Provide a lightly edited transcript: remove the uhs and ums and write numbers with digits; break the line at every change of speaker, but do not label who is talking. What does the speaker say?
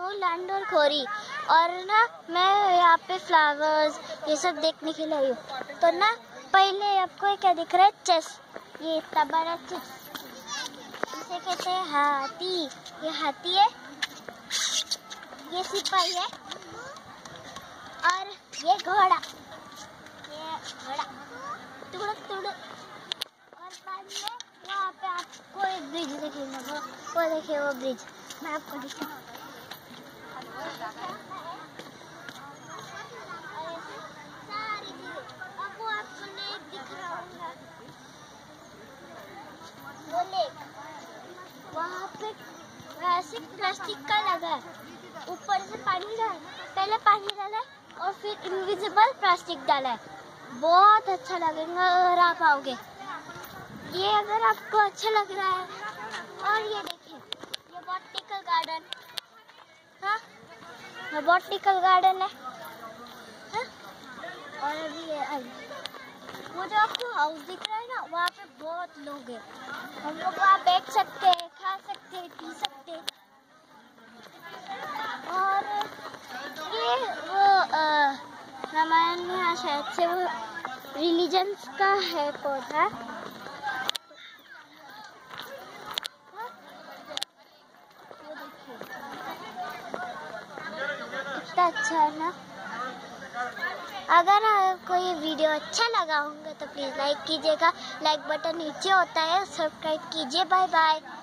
हूँ लांडोरखोरी और ना मैं यहाँ पे फ्लावर्स ये सब देखने के लिए आई हूँ। तो ना पहले आपको क्या दिख रहा है? चेस। ये इतना बड़ा चेस, इसे कहते हैं हाथी। ये हाथी है, ये सिपाही है और ये घोड़ा। तुड़क तुड़क। और बाद में वहाँ पे आपको एक ब्रिज दिखेगा, वो देखिए वो ब्रिज मैं आपको दिखाऊँ। सारी चीजें अब वो आपको लेक दिख रहा होगा, वो लेक। वहाँ पे ऐसे प्लास्टिक का लगा है, ऊपर से पानी डाला, पहले पानी डाला और फिर इनविजिबल प्लास्टिक डाला है। बहुत अच्छा लगेगा अगर आप आओगे। ये अगर आपको अच्छा लग रहा है। और ये देखिए, ये बॉटनिकल गार्डन, हाँ ये बॉटनिकल गार्डन है, हाँ? और अभी ये वो जो आपको हाउस दिख रहा है ना, वहाँ पे बहुत लोग हैं। हम लोग वहाँ बैठ सकते हैं, खा सकते हैं, पी सकते हैं। और ये वो रामायण में शायद से वो रिलीजन्स का है पौधा। कितना अच्छा है ना। अगर आपको ये वीडियो अच्छा लगा होगा तो प्लीज़ लाइक कीजिएगा। लाइक बटन नीचे होता है, सब्सक्राइब कीजिए। Bye bye.